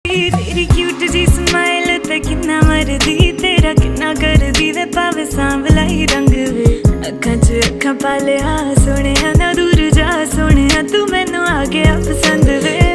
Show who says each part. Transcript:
Speaker 1: तेरी क्यूट जी स्माइल ते किन्ना मरदी तेरा किन्ना करदी वे पावे सांवला ही रंग वे अखां च अखां पा लिया सोहणिया ना दूर जा सोहणिया तू मैनू आ गया पसंद वे।